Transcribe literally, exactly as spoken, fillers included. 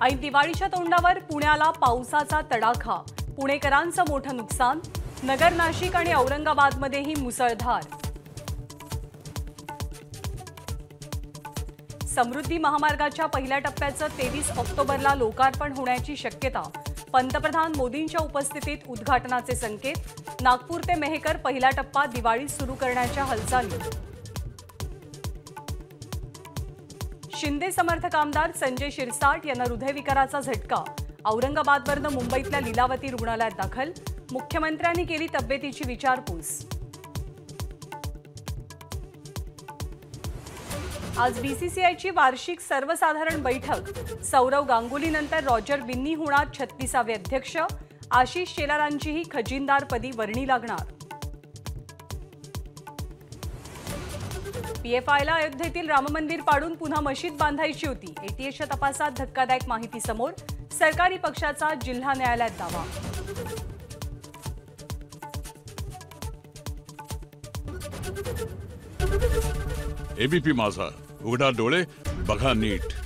ऐन दिवाळीच्या तोंडावर पुण्याला पावसाचा तडाखा, पुणेकरांचं मोठं नुकसान। नगर, नाशिक आणि औरंगाबादमध्येही मुसळधार। समृद्धी महामार्गाच्या पहिल्या टप्प्याचं तेवीस ऑक्टोबरला लोकार्पण होण्याची शक्यता। पंतप्रधान मोदींच्या उपस्थितीत उद्घाटनाचे संकेत। नागपूर ते मेहकर पहिला टप्पा दिवाळीत सुरू करण्याच्या हालचाली। शिंदे समर्थक आमदार संजय शिरसाट यांना हृदयविकाराचा झटका। औरंगाबादवरून मुंबईतल्या लीलावती रुग्णालयात दाखल। मुख्यमंत्र्यांनी केली तब्येतीची विचारपूस। आज बीसीसीआयची वार्षिक सर्वसाधारण बैठक। सौरव गांगुलीनंतर रॉजर बिन्नी होणार छत्तीसावे अध्यक्ष। आशिष शेलारांचीही खजिनदारपदी वर्णी लागणार। पीएफआयला अयोध्येतील राममंदिर पाडून पुन्हा मशीद बांधायची होती। एटीएसच्या तपासात धक्कादायक माहिती समोर। सरकारी पक्षाचा जिल्हा न्यायालयात दावा। एबीपी माझा, उघडा डोळे बघा नीट।